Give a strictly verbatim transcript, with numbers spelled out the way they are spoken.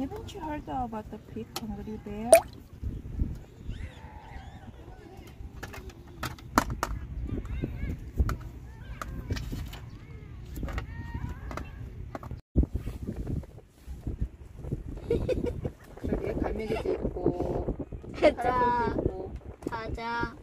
Haven't you heard about the big hungry bear? 저기 갈매기도 있고 가자. 파라솔도 있고 가자.